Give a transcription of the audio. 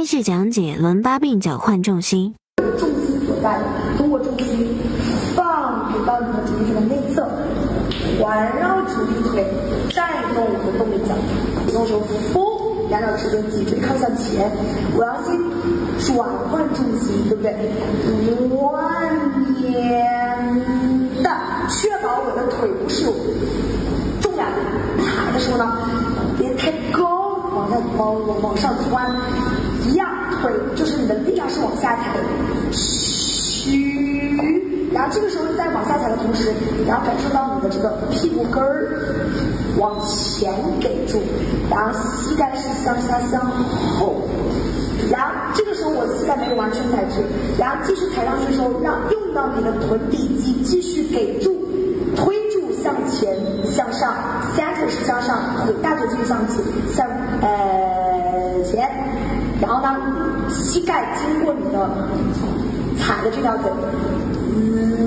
继续讲解伦巴并脚换重心。 重心所在，通过重心放回到你的主力腿的内侧，环绕主力腿，带动我的动力脚，用手扶，两脚持正，脊椎靠向前。我要先转换重心，对不对？蜿蜒的，确保我的腿部是有重量的。踩的时候呢，别太高，往上窜。一样，腿就是你的力量是往下踩，然后这个时候在往下踩的同时，然后感受到你的这个屁股根儿往前给住，然后膝盖是向下向后，然后这个时候我膝盖没有完全踩直，然后继续踩上去的时候，用到你的臀底肌继续给住，推住向前向上，下腿是向上，腿大腿继续向前前。然后呢，膝盖经过你的踩的这条腿，